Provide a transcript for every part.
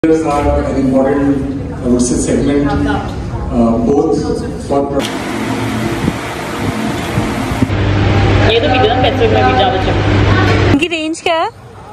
Are an important, I would say, segment, both for. ये तो video ना कैसे में भी ज़्यादा चल। उनकी रेंज क्या है?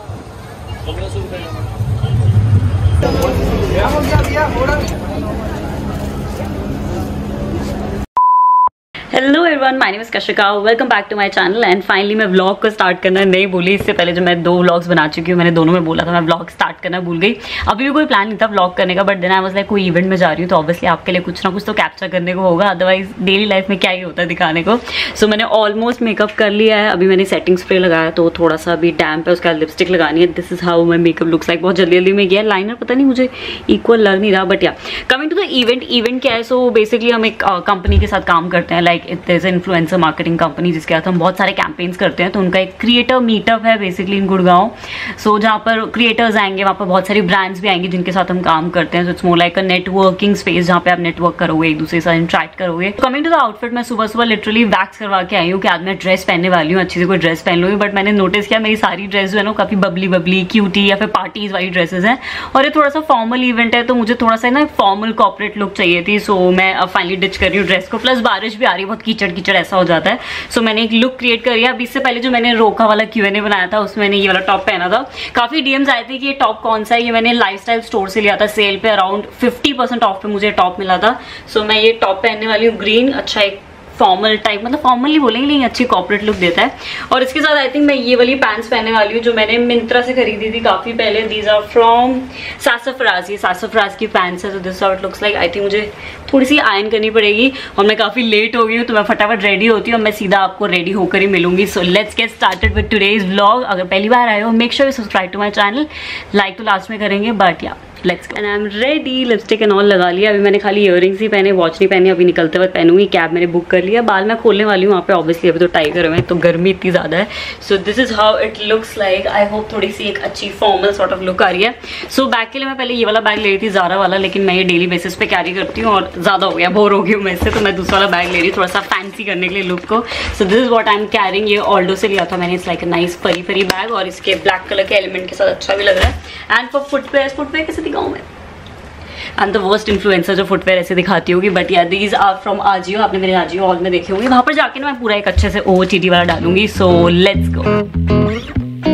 Hello everyone, my name is Kashika, welcome back to my channel. And finally मैं व्लॉग को स्टार्ट करना नहीं भूली। इससे पहले जो मैं 2 व्लॉग्स बना चुकी हूँ, मैंने दोनों में बोला था मैं व्लॉग स्टार्ट करना भूल गई। अभी भी कोई प्लान नहीं था व्लॉग करने का, but then I was like कोई इवेंट में जा रही हूँ तो ऑब्वियसली आपके लिए कुछ ना कुछ तो कैप्चर करने को होगा, अदरवाइज डेली लाइफ में क्या ही होता है दिखाने को। सो मैंने ऑलमोस्ट मेकअप कर लिया है। अभी मैंने सेटिंग स्प्रे लगाया तो थोड़ा सा अभी डैम्प है, उसका लिपस्टिक लगानी है। This is how my makeup looks like. बहुत जल्दी जल्दी में गया, लाइनर पता नहीं मुझे इक्वल लग नहीं रहा, बट या कमिंग टू द इवेंट क्या है। सो बेसिकली हम एक कंपनी के साथ काम करते हैं, like it is influencer marketing company, जिसके साथ हम बहुत सारे कैंपेन्स करते हैं। तो उनका एक क्रिएटर मीटअप है बेसिकली इन गुड़गांव। सो जहाँ पर क्रिएटर्स आएंगे, वहाँ पर बहुत सारी ब्रांड्स भी आएंगे जिनके साथ हम काम करते हैं। So it's more like a networking space जहाँ पे आप नेटवर्क करोगे, एक दूसरे से इंटरेक्ट करोगे। कमिंग टू द आउटफिट, मैं सुबह सुबह लिटरली वैक्स करवा के आई हूँ कि आज मैं ड्रेस पहनने वाली हूँ, अच्छी से कोई ड्रेस पहन लूँगी। बट मैंने नोटिस किया मेरी सारी ड्रेस जो है ना काफी बबली क्यूटी या फिर पार्टीज वाली ड्रेसेस हैं, और ये थोड़ा सा फॉर्मल इवेंट है तो मुझे थोड़ा सा ना फॉर्मल कॉर्पोरेट लुक चाहिए थी। सो मैं अब फाइनली डिच कर रही हूँ ड्रेस को, प्लस बारिश भी आ रही है, बहुत कीचड़ ऐसा हो जाता है। सो मैंने एक लुक क्रिएट कर लिया। अब इससे पहले जो मैंने रोका वाला Q&A बनाया था उसमें मैंने ये वाला टॉप पहना था। काफी डीएम्स आए थे कि ये टॉप कौन सा है। ये मैंने लाइफस्टाइल स्टोर से लिया था, सेल पे अराउंड 50% ऑफ पे मुझे टॉप मिला था। सो मैं ये टॉप पहनने वाली हूँ, ग्रीन, अच्छा एक फॉर्मल टाइप, मतलब फॉर्मली बोलेंगे लेकिन अच्छी कॉर्पोरेट लुक देता है। और इसके साथ आई थिंक मैं ये वाली पैंट्स पहनने वाली हूँ जो मैंने मिंत्रा से खरीदी थी काफी पहले। दीज आर फ्रॉम सासफराज, ये सासफराज की पैंट्स है। So this how it looks like. I think मुझे थोड़ी सी आयरन करनी पड़ेगी और मैं काफी लेट हो गई हूँ, तो मैं फटाफट रेडी होती हूँ और मैं सीधा आपको रेडी होकर ही मिलूंगी। So let's get started with today's vlog. अगर पहली बार आए हो, make sure you subscribe to my channel. Like तो लास्ट में करेंगे, but yeah let's go. And I am ready. Lipstick and all लगा लिया। अभी मैंने खाली इयररिंग्स ही पहने, वॉच नहीं पहनी। अभी निकलते वक्त पहनूंगी। कैब मैंने बुक कर लिया। बाल मैं खोलने वाली हूँ वहाँ पे, ऑब्वियसली अभी तो टाइगर में तो गर्मी इतनी ज़्यादा है। So this is how it looks like. I hope थोड़ी सी एक अच्छी फॉर्मल सॉर्ट ऑफ लुक आ रही है। सो बैग के लिए मैं पहले ये वाला बैग ले रही थी, ज़ारा वाला, लेकिन मैं ये डेली बेसिस पे कैरी करती हूँ और ज़्यादा हो गया, बोर हो गई हूँ मैं इससे, तो मैं दूसरा वाला बैग ले रही हूँ थोड़ा सा फैंसी करने के लिए लुक को। So this is what I am carrying. ये ऑल्डो से लिया था मैंने। It's like a nice furry bag और इसके ब्लैक कलर के एलिमेंट के साथ अच्छा भी लग रहा है। एंड फॉर फुटवेयर कैसे दिखाऊँ मैं? एंड द वर्स्ट इन्फ्लुएंसर जो फुटवेयर ऐसे दिखाती होगी, बट या दीज आर फ्रॉम आजियो। आपने मेरे आजियो हॉल में देखे होंगे, वहां पर जाके ना मैं पूरा एक अच्छे से OOTD वाला डालूंगी। So let's go.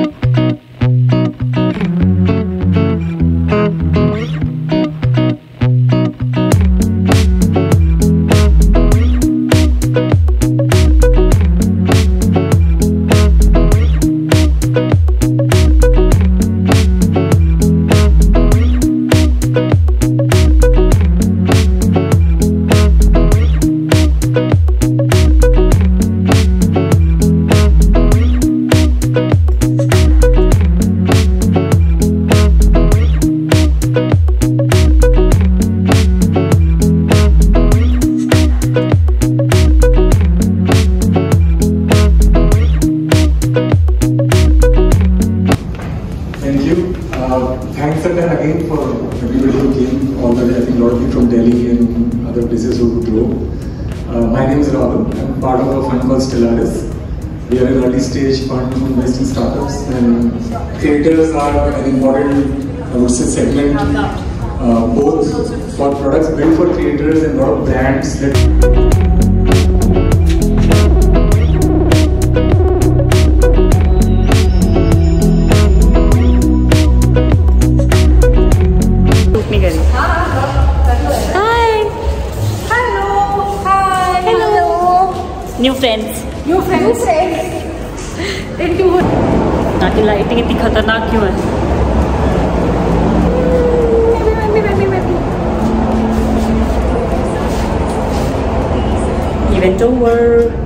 Thanks again for everybody who came all the way. I think a lot of you from Delhi and other places who drove. My name is Rahul. I'm part of a fund called Stellaris. We are an early stage fund to invest in startups, and creators are an important, I would say, segment, both for products built for creators and a lot of brands that. New friends की lighting इतनी खतरनाक क्यों है? Event over.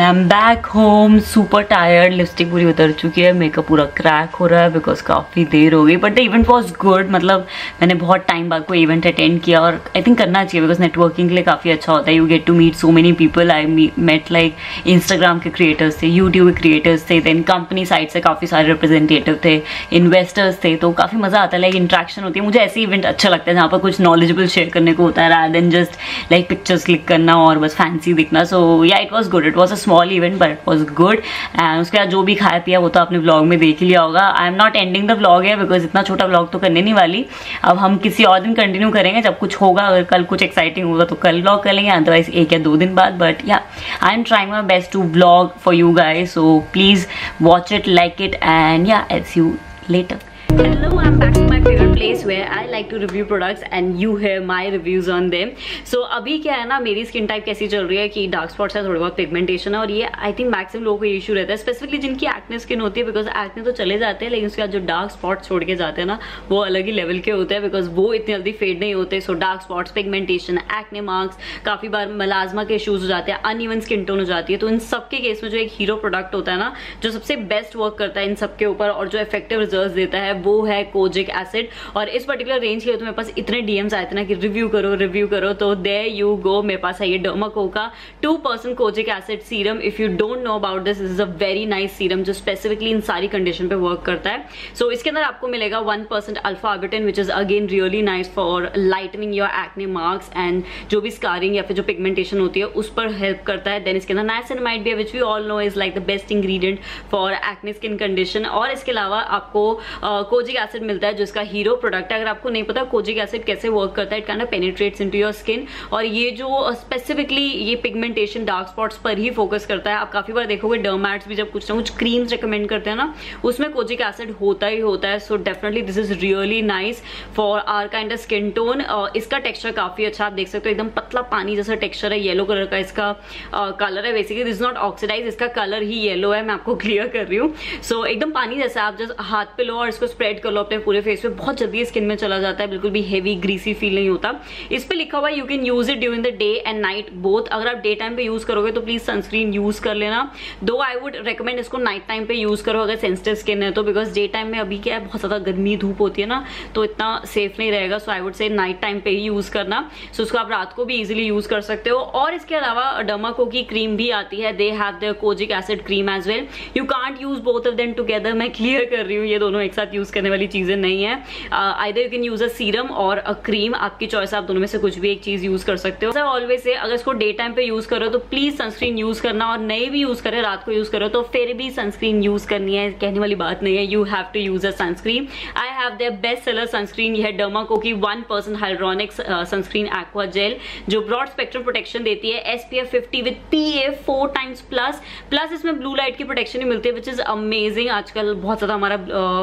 I am back home, super tired, lipstick पूरी उतर चुकी है, makeup पूरा क्रैक हो रहा है बिकॉज काफ़ी देर हो गई, but the event was good. मतलब मैंने बहुत टाइम बाद कोई इवेंट अटेंड किया और आई थिंक करना चाहिए बिकॉज नेटवर्किंग के लिए काफ़ी अच्छा होता है। You get to meet so many people. I met like Instagram के क्रिएटर्स थे, यूट्यूब के क्रिएटर्स थे, देन कंपनी साइड से काफ़ी सारे रिप्रेजेंटेटिव थे, इन्वेस्टर्स थे, तो काफ़ी मज़ा आता है, लाइक इंट्रैक्शन होती है। मुझे ऐसे इवेंट अच्छा लगता है जहाँ पर कुछ नॉलेजेबल शेयर करने को होता है rather than just like pictures click करना और बस फैंसी दिखना। So yeah it was good, it was a small event but it was good. And उसके बाद जो भी खाया पिया वो तो आपने व्लॉग में देख ही लिया होगा। I am not ending the vlog है बिकॉज इतना छोटा व्लॉग तो करने नहीं वाली, अब हम किसी और दिन कंटिन्यू करेंगे जब कुछ होगा। अगर कल कुछ एक्साइटिंग होगा तो कल व्लॉग कर लेंगे, अदरवाइज 1 या 2 दिन बाद। But yeah I am trying my best to vlog for you guys, so please watch it, like it, and yeah I see you later. Hello, I'm back to my favorite place where I like to review products and you hear my reviews on them. So अभी क्या है ना, मेरी skin type कैसी चल रही है कि डार्क स्पॉट्स है, थोड़े बहुत पिगमेंटेशन है, और ये आई थिंक मैक्सिमम लोगों को ये इशू रहता है, स्पेसिफिकली जिनकी एक्ने स्किन होती है, बिकॉज एक्ने तो चले जाते हैं लेकिन उसके बाद जो डार्क स्पॉट्स छोड़ के जाते हैं ना वो अलग ही लेवल के होते हैं बिकॉज वो इतनी जल्दी फेड नहीं होते। So dark spots, pigmentation, acne marks, काफ़ी बार मलाजमा के इशूज हो जाते हैं, अनइवन स्किन टोन हो जाती है। तो इन सबके केस में जो एक हीरो प्रोडक्ट होता है ना, जो सबसे बेस्ट वर्क करता है इन सबके ऊपर और जो इफेक्टिव रिजल्ट देता है, वो है कोजिक एसिड। और इस पर्टिकुलर रेंज के लिए तो मेरे पास इतने डीएम्स आए थे ना कि रिव्यू करो, तो देयर यू गो। मेरे पास है ये डर्माको का 2% kojic acid serum. If you don't know about this is a very nice serum जो स्पेसिफिकली इन सारी कंडीशन पे वर्क करता है। सो इसके अंदर आपको मिलेगा 1% alpha arbutin which is again really nice for lightening your acne marks and जो भी स्कारिंग या फिर जो पिगमेंटेशन होती है उस पर हेल्प करता है। देन इसके अंदर नाइसिनामाइड भी है which we all know is like the best ingredient for acne skin condition. और इसके अलावा आपको कोजिक एसिड मिलता है जो इसका हीरो प्रोडक्ट है। अगर आपको नहीं पता कोजिक एसिड कैसे वर्क करता है, it kind of penetrates into your skin, और ये जो स्पेसिफिकली ये पिगमेंटेशन डार्क स्पॉट्स पर ही फोकस करता है। आप काफी बार देखोगे डर्मैट्स भी जब कुछ ना कुछ क्रीम्स रिकमेंड करते हैं ना, उसमें कोजिक एसिड होता ही होता है। So definitely this is really nice for our kind of skin tone. इसका टेक्सचर काफी अच्छा, आप देख सकते हो एकदम पतला पानी जैसा टेक्सचर है, येलो कलर का इसका कलर है। Basically this is not oxidise, इसका कलर ही येलो है, मैं आपको क्लियर कर रही हूँ। सो एकदम पानी जैसा, आप जस्ट हाथ पे लो और इसको स्प्रेड कर लो अपने पूरे फेस पे, बहुत जल्दी स्किन में चला जाता है, बिल्कुल भी हेवी ग्रीसी फील नहीं होता। इस पे लिखा हुआ है you can use it during the day and night both. अगर आप डे टाइम पे यूज करोगे तो प्लीज सनस्क्रीन यूज कर लेना, दो आई वुड रेकमेंड इसको नाइट टाइम पे यूज करो अगर सेंसिटिव स्किन है तो, बिकॉज डे टाइम में अभी क्या है बहुत ज्यादा गर्मी धूप होती है ना, तो इतना सेफ नहीं रहेगा। So I would say night time पे ही यूज करना। सो उसको आप रात को भी इजिली यूज कर सकते हो। और इसके अलावा डर्माको की क्रीम भी आती है, they have their kojic acid cream as well. You can't use both of them together, मैं क्लियर कर रही हूँ, ये दोनों एक साथ यूज करने वाली चीजें नहीं है। Either you can use a serum और अ क्रीम, आपकी चॉइस, आप दोनों में से कुछ भी एक चीज यूज कर सकते हो। ऑलवेज से अगर इसको डे टाइम पे यूज करो तो प्लीज सनस्क्रीन यूज करना, और नहीं भी यूज करे रात को यूज करो तो फिर भी सनस्क्रीन यूज करनी है, कहने वाली बात नहीं है, you have to use a sunscreen. I have their best seller sunscreen, यह है डर्माको की 1% हाइड्रोनिक सनस्क्रीन एक्वा जेल जो ब्रॉड स्पेक्ट्रम प्रोटेक्शन देती है, SPF 50 with PA 4 times plus इसमें ब्लू लाइट की प्रोटेक्शन भी मिलती है विच इज अमेजिंग। आजकल बहुत ज्यादा हमारा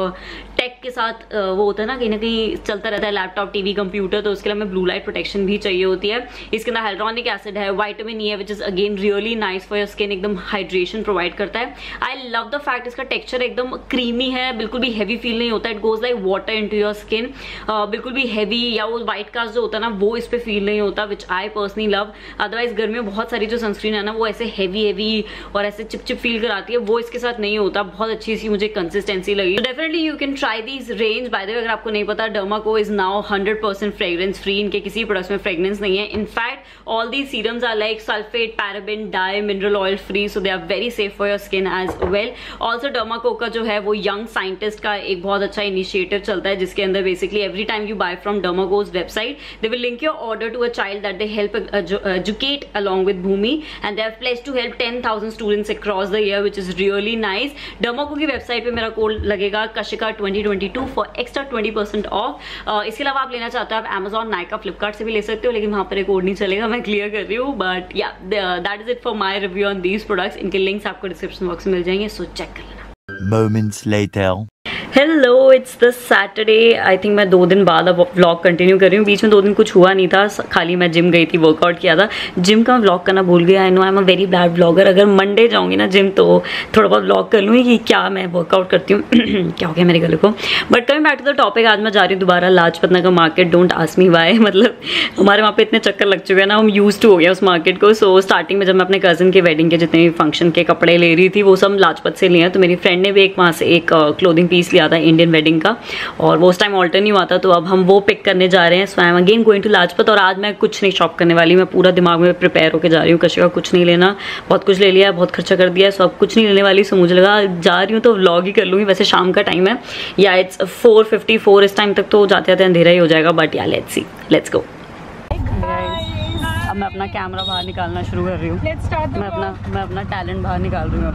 टेक के साथ वो होता है ना, कहीं ना कहीं चलता रहता है, लैपटॉप, टीवी, कंप्यूटर, तो उसके लिए हमें ब्लू लाइट प्रोटेक्शन भी चाहिए होती है। इसके अंदर हाइड्रोनिक एसिड है, विटामिन ई है which is again really nice for your skin, एकदम हाइड्रेशन प्रोवाइड करता है। आई लव द फैक्ट इसका टेक्सचर एकदम क्रीमी है, बिल्कुल भी हैवी फील नहीं होता, it goes like water into your skin, बिल्कुल भी हैवी या वो व्हाइट कास्ट जो होता है ना वो इस पे फील नहीं होता, which I personally love. Otherwise गर्मी में बहुत सारी जो सनस्क्रीन है ना वो ऐसे हैवी और ऐसे चिपचिप फील कराती है, वो इसके साथ नहीं होता। बहुत अच्छी सी मुझे कंसिस्टेंसी लगी। Definitely you can try this range. By the way अगर आपको नहीं पता, Dermaco is now 100% fragrance free, इनके किसी प्रोडक्ट्स में फ्रेग्रेंस नहीं है। In fact all the serums are like sulphate, paraben, dye, mineral oil free, so they are very safe for your skin as well. Also Dermaco का जो है वो young scientist का एक बहुत अच्छा इनिशिएटिव चलता है जिसके अंदर basically every time you buy from Dermaco's website they will link your order to a child that they help educate along with Bhumi and they have pledged to help 10,000 students across the year which is really nice. Dermaco की website पे मेरा code लगेगा Kashika 2022 for extra 20% of. इसके अलावा आप लेना चाहते हो आप Amazon, नाइका, फ्लिपकार्ट से भी ले सकते हो, लेकिन वहां पर एक कोड नहीं चलेगा, मैं क्लियर कर रही हूँ। But yeah that is it for my review on these products. इनके लिंक्स आपको डिस्क्रिप्शन बॉक्स में मिल जाएंगे, सो चेक कर लेना। Moments later. Hello, it's the Saturday. I think मैं 2 दिन बाद अब व्लॉग कंटिन्यू कर रही हूँ। बीच में 2 दिन कुछ हुआ नहीं था, खाली मैं जिम गई थी, वर्कआउट किया था। जिम का व्लॉग करना भूल गया। I know I am a very bad vlogger. अगर मंडे जाऊँगी ना जिम तो थोड़ा बहुत व्लॉग कर लूँगी कि क्या मैं वर्कआउट करती हूँ। क्या हो गया मेरे गले को। But coming back to the topic, आज मैं जा रही हूँ दोबारा Lajpat Nagar market. Don't ask me why, मतलब हमारे वहाँ पे इतने चक्कर लग चुके हैं ना, हम यूज टू हो गया उस मार्केट को। सो स्टार्टिंग में जब मैं अपने कज़न के वेडिंग के जितने भी फंक्शन के कपड़े ले रही थी वो सब लाजपत से लिए हैं। तो मेरी फ्रेंड ने भी वहाँ से एक क्लोथिंग पीस लिया था इंडियन वेडिंग का, और वो उस टाइम ऑल्टर नहीं हुआ था, तो अब हम वो पिक करने जा रहे हैं। So I am again going to Lajpat. और आज मैं कुछ नहीं शॉप करने वाली, मैं पूरा दिमाग में प्रिपेयर होकर जा रही हूँ। कशिका कुछ नहीं लेना, बहुत कुछ ले लिया है, बहुत खर्चा कर दिया है, सो अब कुछ नहीं लेने वाली। सो मुझे लगा जा रही हूँ तो व्लॉग ही कर लूँगी। वैसे शाम का टाइम है, या इट्स 4:54, इस टाइम तक तो जाते जाते अंधेरा ही हो जाएगा। But yeah let's see, let's go. अब मैं अपना कैमरा बाहर निकालना शुरू कर रही हूँ। मैं अपना टैलेंट बाहर निकाल रही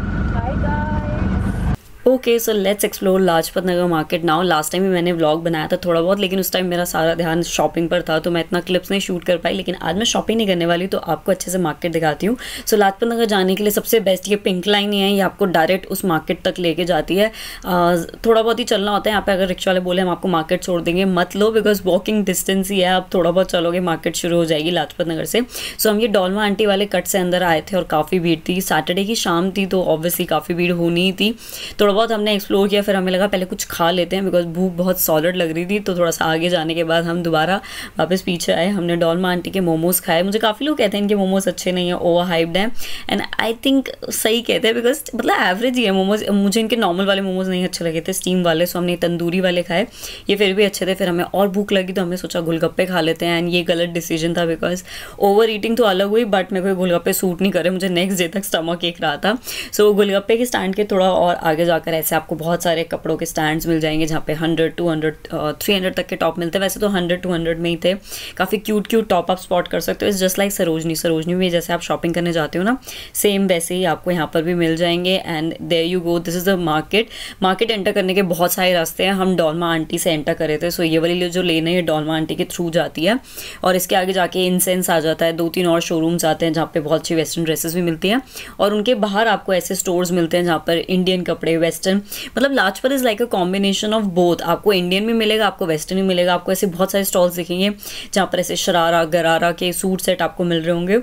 हूँ। Okay, so let's explore Lajpat Nagar market now. Last time भी मैंने व्लॉग बनाया था थोड़ा बहुत, लेकिन उस टाइम मेरा सारा ध्यान शॉपिंग पर था तो मैं इतना क्लिप्स नहीं शूट कर पाई। लेकिन आज मैं शॉपिंग नहीं करने वाली, तो आपको अच्छे से मार्केट दिखाती हूँ। सो लाजपत नगर जाने के लिए सबसे बेस्ट ये पिंक लाइन ही है, ये आपको डायरेक्ट उस मार्केट तक लेके जाती है। थोड़ा बहुत ही चलना होता है यहाँ पे। अगर रिक्शा वाले बोले हम आपको मार्केट छोड़ देंगे, मत लो, बिकॉज वॉकिंग डिस्टेंस ही है। आप थोड़ा बहुत चलोगे मार्केट शुरू हो जाएगी लाजपत नगर से। सो हम ये डॉल्मा आंटी वाले कट से अंदर आए थे और काफ़ी भीड़ थी। सैटरडे की शाम थी तो ऑब्वियसली काफ़ी भीड़ होनी ही थी। थोड़ा बहुत हमने एक्सप्लोर किया, फिर हमें लगा पहले कुछ खा लेते हैं बिकॉज भूख बहुत सॉलिड लग रही थी। तो थोड़ा सा आगे जाने के बाद हम दोबारा वापस पीछे आए। हमने डॉल्मा आंटी के मोमोज खाए। मुझे काफ़ी लोग कहते हैं इनके मोमोज अच्छे नहीं है, ओवर हाइप्ड है, एंड आई थिंक सही कहते हैं बिकॉज मतलब एवरेज ही है मोमोज। मुझे इनके नॉर्मल वाले मोमोज नहीं अच्छे लगे थे, स्टीम वाले। सो हमने तंदूरी वाले खाए, ये फिर भी अच्छे थे। फिर हमें और भूख लगी तो हमने सोचा गोलगप्पे खा लेते हैं, एंड ये गलत डिसीजन था बिकॉज ओवर ईटिंग तो अलग हुई, बट मेरे को गोलगप्पे सूट नहीं करे। मुझे नेक्स्ट डे तक स्टमक एक रहा था। सो गोलगप्पे के स्टैंड के थोड़ा और आगे जाकर ऐसे आपको बहुत सारे कपड़ों के स्टैंड्स मिल जाएंगे जहाँ पे 100, 200, 300 तक के टॉप मिलते हैं। वैसे तो 100, 200 में ही थे। काफ़ी क्यूट टॉप आप स्पॉट कर सकते हो। इट्स जस्ट लाइक सरोजनी में जैसे आप शॉपिंग करने जाते हो ना, सेम वैसे ही आपको यहाँ पर भी मिल जाएंगे। And there you go, this is the market enter करने के बहुत सारे रास्ते हैं। हम डॉल्मा आंटी से एंटर करे थे। सो ये वाली जो लेन है ये डॉल्मा आंटी के थ्रू जाती है, और इसके आगे जाके इंसेंस आ जाता है। 2-3 और शोरूम्स आते हैं जहाँ पे बहुत अच्छी वेस्टर्न ड्रेसेस भी मिलती हैं, और उनके बाहर आपको ऐसे स्टोर्स मिलते हैं जहाँ पर इंडियन कपड़े, वेस्टर्न, मतलब Lajpat is like a combination of both. आपको इंडियन भी मिलेगा, आपको वेस्टर्न भी मिलेगा। आपको ऐसे बहुत सारे स्टॉल्स दिखेंगे जहाँ पर ऐसे शरारा गरारा के सूट सेट आपको मिल रहे होंगे,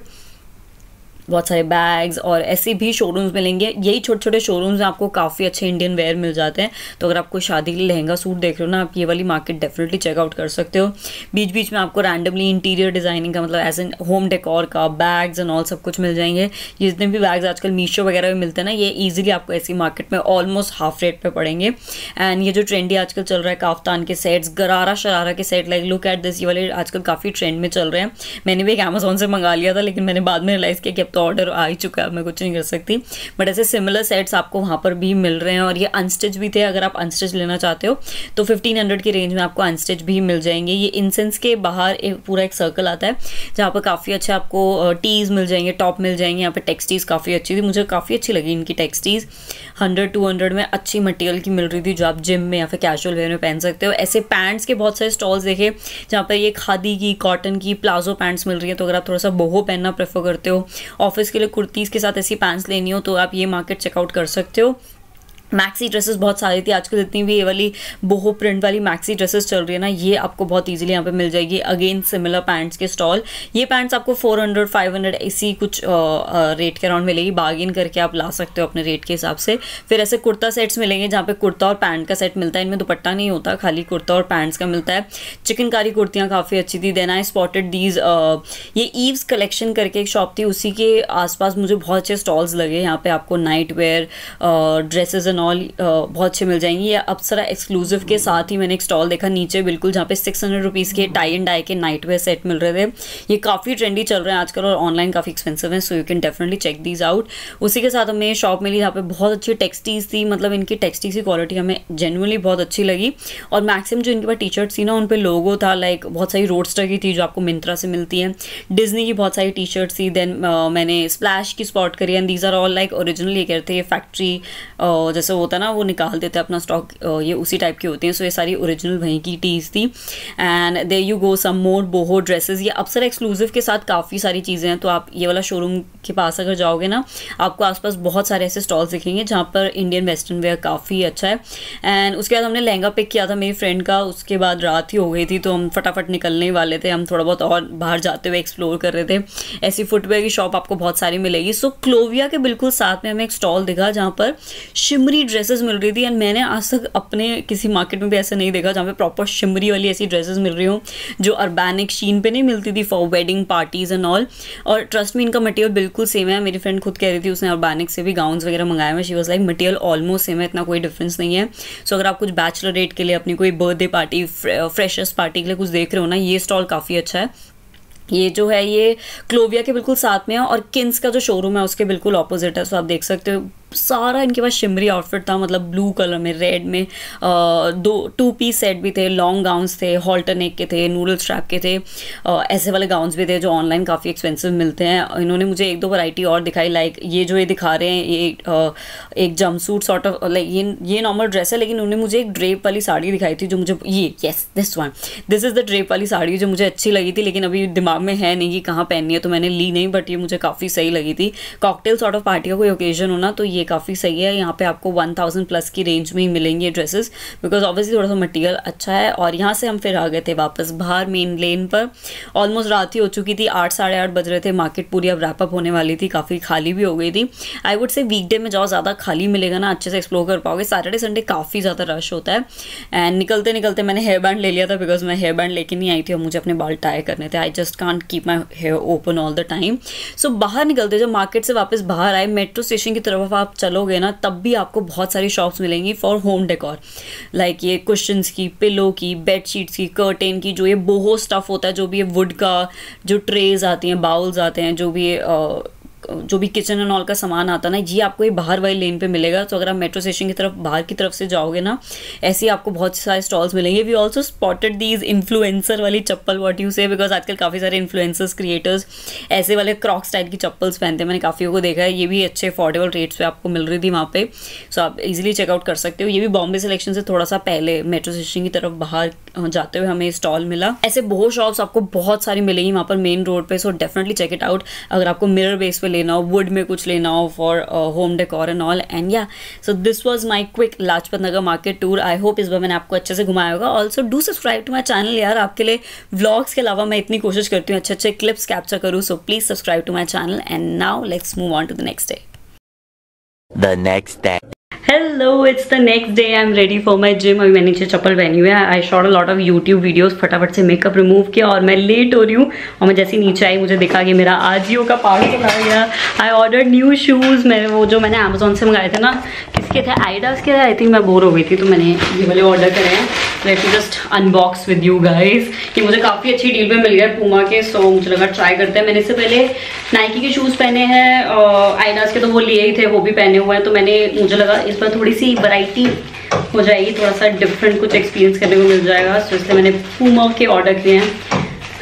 बहुत सारे बैग्स, और ऐसे भी शोरूम्स मिलेंगे। यही छोटे छोटे शोरूम्स में आपको काफ़ी अच्छे इंडियन वेयर मिल जाते हैं। तो अगर आपको शादी के लिए लहंगा सूट देख रहे हो ना, आप ये वाली मार्केट डेफिनेटली चेकआउट कर सकते हो। बीच बीच में आपको रैंडमली इंटीरियर डिज़ाइनिंग का, मतलब एज एन होम डेकोर का, बैग्स एंड ऑल सब कुछ मिल जाएंगे। ये जितने भी बैग्स आजकल मीशो वगैरह में मिलते हैं ना, ये ईजिली आपको ऐसी मार्केट में ऑलमोस्ट हाफ रेट पर पड़ेंगे। एंड ये जो ट्रेंडी आजकल चल रहा है काफ्तान के सेट्स, गरारा शरारा के set, like look at this, ये वाले आजकल काफ़ी ट्रेंड में चल रहे हैं। मैंने भी एक अमेजोन से मंगा लिया था, लेकिन मैंने बाद में रियलाइज़ किया कि अब तो ऑर्डर आ ही चुका है, मैं कुछ नहीं कर सकती। बट ऐसे सिमिलर सेट्स आपको वहाँ पर भी मिल रहे हैं, और ये अनस्टिच भी थे। अगर आप अनस्टिच लेना चाहते हो तो 1500 की रेंज में आपको अनस्टिच भी मिल जाएंगे। ये इंसेंस के बाहर पूरा एक सर्कल आता है जहाँ पर काफ़ी अच्छे आपको टीज़ मिल जाएंगे, टॉप मिल जाएंगे। यहाँ पे टेक्सटीज़ काफ़ी अच्छी थी, मुझे काफ़ी अच्छी लगी इनकी टेक्सटीज़। 100-200 में अच्छी मटेरियल की मिल रही थी, जो आप जिम में या फिर कैजुअल वेयर में पहन सकते हो। ऐसे पैंट्स के बहुत सारे स्टॉल्स देखे जहाँ पर ये खादी की, कॉटन की प्लाजो पैंट्स मिल रही है। तो अगर आप थोड़ा सा बोहो पहनना प्रेफर करते हो, ऑफिस के लिए कुर्तीज़ के साथ ऐसी पैंट्स लेनी हो, तो आप ये मार्केट चेकआउट कर सकते हो। मैक्सी ड्रेसेस बहुत सारी थी आजकल, जितनी भी ये वाली बोहो प्रिंट वाली मैक्सी ड्रेसेस चल रही है ना, ये आपको बहुत इजीली यहाँ पे मिल जाएगी। अगेन सिमिलर पैंट्स के स्टॉल, ये पैंट्स आपको 400-500 इसी कुछ रेट के अराउंड मिलेगी। बार्गेन करके आप ला सकते हो अपने रेट के हिसाब से। फिर ऐसे कुर्ता सेट्स मिलेंगे जहाँ पे कुर्ता और पैंट का सेट मिलता है। इनमें दुपट्टा नहीं होता, खाली कुर्ता और पैंट्स का मिलता है। चिकनकारी कुर्तियाँ काफ़ी अच्छी थी। देन आई स्पॉटेड दीज, ये ईव्स कलेक्शन करके एक शॉप थी, उसी के आसपास मुझे बहुत अच्छे स्टॉल्स लगे। यहाँ पे आपको night wear, dresses and all बहुत अच्छे मिल जाएंगे। ये अप्सरा एक्सक्लूसिव के साथ ही मैंने एक स्टॉल देखा नीचे बिल्कुल, जहाँ पे 600 रुपीज़ के टाई एंड डाई के नाइट वेयर सेट मिल रहे थे। ये काफ़ी ट्रेंडी चल रहे हैं आजकल, और ऑनलाइन काफ़ी एक्सपेंसिव है, so you can definitely check these out. उसी के साथ हमें शॉप मिली जहाँ पे बहुत अच्छी टेक्सटीज़ थी, मतलब इनकी टेक्सटीज़ की क्वालिटी हमें जेन्युइनली बहुत अच्छी लगी। और मैक्सिमम जो इनके पास टी शर्ट्स थी ना, उन पर लोगो था, लाइक बहुत सारी रोडस्टर की थी जो आपको मिंत्रा से मिलती है। डिज्नी की बहुत सारी टी शर्ट्स थी। देन मैंने स्प्लैश की स्पॉट करी, and these are all like original. ये कहते हैं ये फैक्ट्री जैसे जैसे होता है ना वो निकाल देते हैं अपना स्टॉक, ये उसी टाइप की होती हैं। सो ये सारी ओरिजिनल वहीं की टीज थी। And there you go some more boho dresses. ये अप्सरा एक्सक्लूसिव के साथ काफ़ी सारी चीज़ें हैं। तो आप ये वाला शोरूम के पास अगर जाओगे ना, आपको आसपास बहुत सारे ऐसे स्टॉल्स दिखेंगे जहाँ पर इंडियन वेस्टर्न वेयर काफ़ी अच्छा है। एंड उसके बाद हमने लहंगा पिक किया था मेरी फ्रेंड का। उसके बाद रात ही हो गई थी तो हम फटाफट निकलने वाले थे। हम थोड़ा बहुत और बाहर जाते हुए एक्सप्लोर कर रहे थे। ऐसी फुटवेयर की शॉप आपको बहुत सारी मिलेगी। सो क्लोविया के बिल्कुल साथ में हमें एक स्टॉल दिखा जहाँ पर शिमरी ड्रेसेस मिल रही थी। एंड मैंने आज तक अपने किसी मार्केट में भी ऐसा नहीं देखा जहाँ पे प्रॉपर शिमरी वाली ऐसी ड्रेसेस मिल रही हो जो अर्बैनिक शीन पे नहीं मिलती थी for wedding parties and all. और ट्रस्ट में इनका मटेरियल बिल्कुल सेम है। मेरी फ्रेंड खुद कह रही थी उसने अर्बैनिक से भी गाउन्स वगैरह मंगाए हुए। She was like material almost same है, इतना कोई डिफरेंस नहीं है। सो अगर आप कुछ बैचलर डेट के लिए, अपनी कोई बर्थडे पार्टी, फ्रेशर्स पार्टी के लिए कुछ देख रहे हो ना, ये स्टॉल काफ़ी अच्छा है। ये जो है ये क्लोविया के बिल्कुल साथ में है और किन्स का जो शोरूम है उसके बिल्कुल ऑपोजिट है। सो आप देख सकते हो सारा इनके पास शिमरी आउटफिट था, मतलब ब्लू कलर में, रेड में, 2 पीस सेट भी थे, लॉन्ग गाउन्स थे, हॉल्टर नेक के थे, नूडल स्ट्रैप के थे, ऐसे वाले गाउन्स भी थे जो ऑनलाइन काफ़ी एक्सपेंसिव मिलते हैं। इन्होंने मुझे 1-2 वैरायटी और दिखाई। लाइक ये जो ये दिखा रहे हैं ये एक जंपसूट सॉर्ट ऑफ, लाइक ये नॉर्मल ड्रेस है, लेकिन उन्होंने मुझे एक ड्रेप वाली साड़ी दिखाई थी जो मुझे दिस इज़ द ड्रेप वाली साड़ी जो मुझे अच्छी लगी थी, लेकिन अभी दिमाग में है नहीं कि कहाँ पहननी है तो मैंने ली नहीं। बट ये मुझे काफ़ी सही लगी थी। कॉकटेल सॉर्ट ऑफ पार्टी का कोई ओकेजन हो ना तो ये काफ़ी सही है। यहाँ पे आपको 1000 प्लस की रेंज में ही मिलेंगे ड्रेसेस, बिकॉज ऑब्वियसली थोड़ा सा मटेरियल अच्छा है। और यहाँ से हम फिर आ गए थे वापस बाहर मेन लेन पर। ऑलमोस्ट रात ही हो चुकी थी, 8 साढ़े 8 बज रहे थे। मार्केट पूरी अब रैप अप होने वाली थी, काफ़ी खाली भी हो गई थी। आई वुड से वीकडे में जाओ, ज़्यादा खाली मिलेगा ना, अच्छे से एक्सप्लोर कर पाओगे। सैटरडे संडे काफ़ी ज़्यादा रश होता है। एंड निकलते निकलते मैंने हेयर बैंड ले लिया था, बिकॉज मैं हेयर बैंड लेके नहीं आई थी और मुझे अपने बाल टाई करने थे। I just can't keep my hair open all the time. So बाहर निकलते, जब मार्केट से वापस बाहर आए, मेट्रो स्टेशन की तरफ आप चलोगे ना, तब भी आपको बहुत सारी शॉप्स मिलेंगी फॉर होम डेकोर। लाइक ये कुशन्स की, पिलो की, बेडशीट्स की, कर्टेन की, जो ये बोहो स्टफ होता है, जो भी ये वुड का जो ट्रेज आती हैं, बाउल्स आते हैं, जो भी किचन एंड ऑल का सामान आता है ना, ये आपको ये बाहर वाली लेन पे मिलेगा। तो अगर आप मेट्रो स्टेशन की तरफ बाहर की तरफ से जाओगे ना, ऐसे आपको बहुत सारे स्टॉल्स मिलेंगे। We also spotted these influencer वाली चप्पल, व्हाट यू से, बिकॉज आजकल काफ़ी सारे इन्फ्लुएंसर्स क्रिएटर्स ऐसे वाले क्रॉक्स टाइप की चप्पल्स पहनते हैं। मैंने काफ़ियों को देखा है, ये भी अच्छे अफोर्डेबल रेट्स पे आपको मिल रही थी वहाँ पे। सो आप इजीली चेकआउट कर सकते हो। ये भी बॉम्बे सिलेक्शन से थोड़ा सा पहले मेट्रो स्टेशन की तरफ बाहर जाते हुए हमें स्टॉल मिला। ऐसे बहुत शॉप्स आपको बहुत सारी मिलेंगी वहाँ पर मेन रोड पे। So definitely check it out. अगर आपको मिरर बेस पे लेना हो, वुड में कुछ लेना हो for home decor and all. And yeah so this was my quick Lajpat Nagar market tour. I hope इस बार मैंने आपको अच्छे से घुमाया होगा। Also do subscribe to my channel यार। आपके लिए व्लॉग्स के अलावा मैं इतनी कोशिश करती हूँ अच्छे अच्छे क्लिप्स कैप्चर करूँ। So please subscribe to my channel. And now let's move on to the next day. The next day. Hello, it's the next day. I am ready for my gym. अभी मैंने नीचे चप्पल पहनी हुई है। I shot a lot of YouTube videos, फटाफट से makeup remove किया और मैं लेट हो रही हूँ। और मैं जैसे नीचे आई मुझे दिखा कि मेरा आजियो का पार्सल आ गया। I order new shoes. मैंने वो जो मैंने अमेजोन से मंगाए थे ना, किसके थे, आइडास के थे। आई थिंक मैं बोर हो गई थी तो मैंने ये वाले ऑर्डर करे हैं। Let me just unbox with you guys. ये मुझे काफ़ी अच्छी डील पे मिल गया पूमा के। सो मुझे लगा ट्राई करते हैं। मैंने इससे पहले नाइकी के शूज़ पहने हैं, आइडास के तो वो लिए ही थे, वो भी पहने हुए हैं। तो मुझे लगा इस पर थोड़ी सी वैरायटी हो जाएगी, थोड़ा सा डिफरेंट कुछ एक्सपीरियंस करने को मिल जाएगा। सो इसलिए मैंने पूमा के ऑर्डर किए हैं।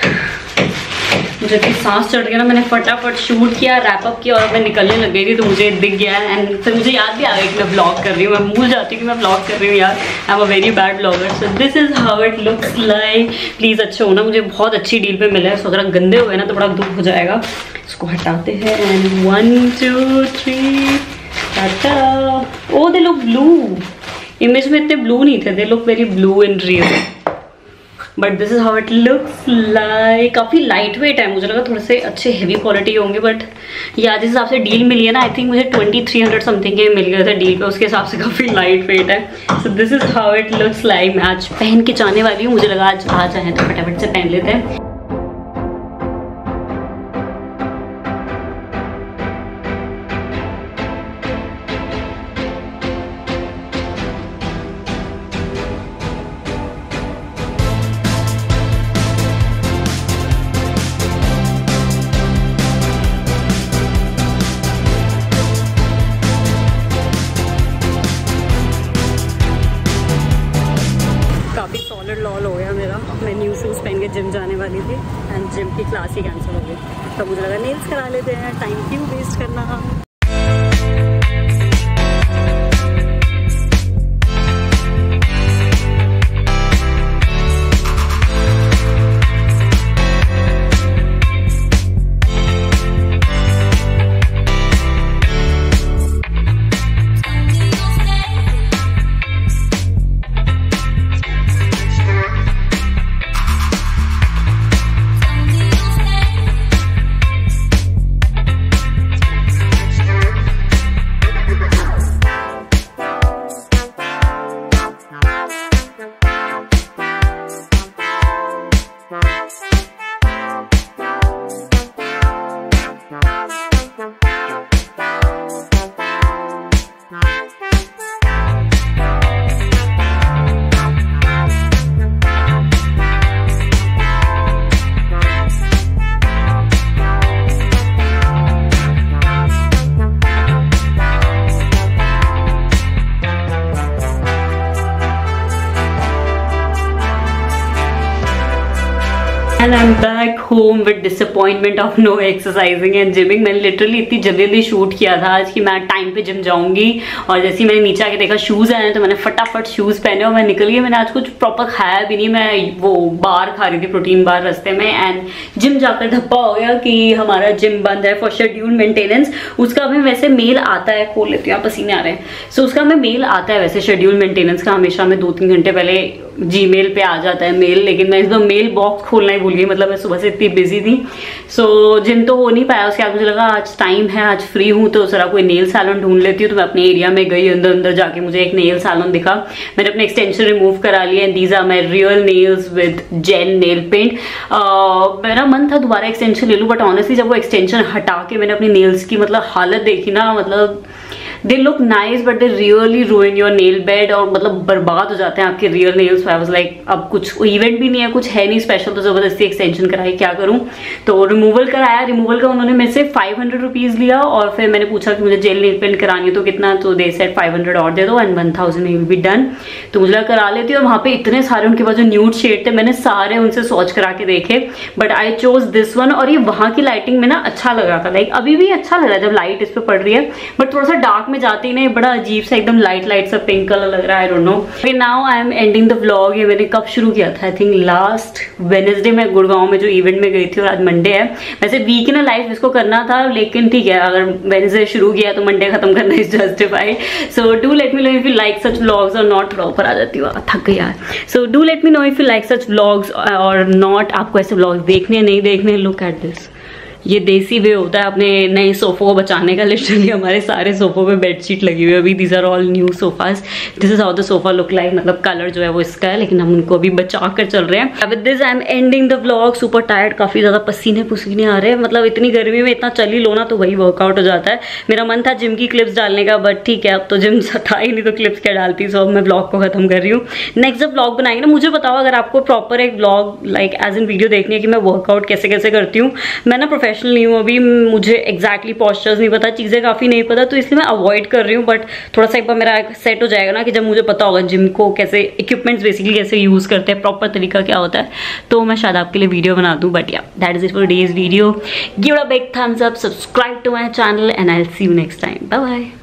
मुझे इतनी सांस चढ़ गया ना, मैंने फटाफट शूट किया, रैप अप किया और मैं निकलने लग गई थी तो मुझे दिख गया। एंड फिर मुझे याद भी आ गया कि मैं ब्लॉग कर रही हूँ। मैं भूल जाती हूँ कि मैं ब्लॉग कर रही हूँ यार। I am a very bad blogger. So this is how it looks like. Please अच्छे होना, मुझे बहुत अच्छी डील पे मिला है। सो अगर गंदे हुए ना तो बड़ा दुख हो जाएगा। इसको हटाते हैं and 1 2 3 tata. Oh they look blue. Image में इतने ब्लू नहीं थे, they look very blue in real. But this is how it looks like. काफ़ी लाइट वेट है। मुझे लगा थोड़े से अच्छे हेवी क्वालिटी होंगे, बट या जिस हिसाब से डील मिली है ना, आई थिंक मुझे 2300 समथिंग के मिल गए थे डील पे। उसके हिसाब से काफ़ी लाइट वेट है। So this is how it looks like. मैं आज पहन के जाने वाली हूँ। मुझे लगा आज आ जाए तो फटाफट से पहन लेते हैं। लॉल हो गया मेरा। मैं न्यू शूज़ पहन के जिम जाने वाली थी एंड जिम की क्लास ही कैंसिल हो गई। तब मुझे लगा नेल्स करा लेते हैं, टाइम क्यों वेस्ट करना। And I am back home with disappointment of no exercising and gymming. मैंने लिटरली इतनी जल्दी शूट किया था आज कि मैं टाइम पे जिम जाऊंगी, और जैसे ही मैंने नीचे आके देखा शूज़ आए तो मैंने फटाफट शूज़ पहने और मैं निकल गई। मैंने आज कुछ प्रॉपर खाया भी नहीं, मैं वो बार खा रही थी, प्रोटीन बार रास्ते में, एंड जिम जाकर धप्पा हो गया कि हमारा जिम बंद है फॉर शेड्यूल मेंटेनेंस। उसका हमें वैसे मेल आता है, खोल लेती हूँ, पसीने आ रहे हैं। सो उसका हमें मेल आता है वैसे शेड्यूल मेंटेनेंस का, हमेशा में 2-3 घंटे पहले जीमेल पे आ जाता है मेल, लेकिन मैं इस बार मेल बॉक्स खोलना ही भूल गई, मतलब मैं सुबह से इतनी बिजी थी। सो जिम तो हो नहीं पाया। उसके बाद मुझे लगा आज टाइम है, आज फ्री हूँ तो जरा कोई नेल सैलून ढूंढ लेती हूँ। तो मैं अपने एरिया में गई, अंदर अंदर जाके मुझे एक नेल सैलून दिखा, मैंने अपने एक्सटेंशन रिमूव करा लिए and these are my real nails with gel nail paint. मेरा मन था दोबारा एक्सटेंशन ले लूँ, बट ऑनेस्टली जब वो एक्सटेंशन हटा के मैंने अपनी नेल्स की मतलब हालत देखी ना, मतलब they look nice but they really ruin your nail bed, और मतलब बर्बाद हो जाते हैं आपके real nails. I was like अब कुछ इवेंट भी नहीं है, कुछ है नहीं स्पेशल, तो जबरदस्ती एक्सटेंशन कराई, क्या करूं। तो रिमूवल कराया, रिमूवल का उन्होंने मेरे से 500 रुपीज लिया, और फिर मैंने पूछा कि मुझे जेल नेल पेंट करानी है तो कितना, तो दे सेड 500 और दे दो एंड 1000 विल बी डन। तो मुझे लगा करा लेती, और वहाँ पे इतने सारे उनके पास जो न्यूड शेड थे मैंने सारे उनसे सोच करा के देखे, but I chose this one. और ये वहाँ की लाइटिंग में ना अच्छा लग रहा था, लाइक अभी भी अच्छा लग रहा है जब लाइट इस पर पड़ रही है, बट थोड़ा सा डार्क में जाते ही ना बड़ा अजीब सा एकदम लाइट सा पिंक कलर लग रहा है, I don't know. Now I am ending the vlog. ये मैंने कब शुरू किया था, आई थिंक लास्ट वेडनेसडे में गुड़गांव में जो इवेंट में गई थी, और आज मंडे है। वैसे वीक इन अ लाइफ इसको करना था, लेकिन ठीक है, अगर वेडनेसडे शुरू किया तो मंडे खत्म करना is justified. So do let me know if you like such vlogs और नॉट। थोड़ा ऊपर आ जाती हूँ, थक गई यार। So do let me know if you like such vlogs और नॉट। आपको ऐसे व्लॉग्स देखने नहीं देखने, लुक एट दिस। ये देसी वे होता है अपने नए सोफों को बचाने का। लिटरली हमारे सारे सोफों पे बेडशीट लगी हुई है अभी, these are all new sofas. This is how the sofa look like, मतलब कलर जो है वो इसका है, लेकिन हम उनको अभी बचा कर चल रहे हैं। With this I am ending the vlog. Super tired, काफी ज्यादा पसीने पुसीने आ रहे हैं, मतलब इतनी गर्मी में इतना चल ही लो ना तो वही वर्कआउट हो जाता है। मेरा मन था जिम की क्लिप्स डालने का, बट ठीक है अब तो जिम था ही नहीं तो क्लिप्स क्या डालती। सो अब मैं व्लॉग को खत्म कर रही हूँ। नेक्स्ट जब व्लॉग बनाएंगे ना, मुझे बताओ अगर आपको प्रॉपर एक vlog like as in video देखनी है कि मैं वर्कआउट कैसे कैसे करती हूँ। मैं ना प्रोफेशनल नहीं हूँ अभी, मुझे एग्जैक्टली पॉस्चर्स नहीं पता, चीजें काफी नहीं पता, तो इसलिए मैं अवॉइड कर रही हूँ। बट थोड़ा सा एक बार मेरा सेट हो जाएगा ना कि जब मुझे पता होगा जिम को कैसे, इक्विपमेंट्स बेसिकली कैसे यूज करते हैं, प्रॉपर तरीका क्या होता है, तो मैं शायद आपके लिए वीडियो बना दूं। But yeah that is it for day's video. Give a big thumbs up, subscribe to my channel and I will see you next time. Bye bye.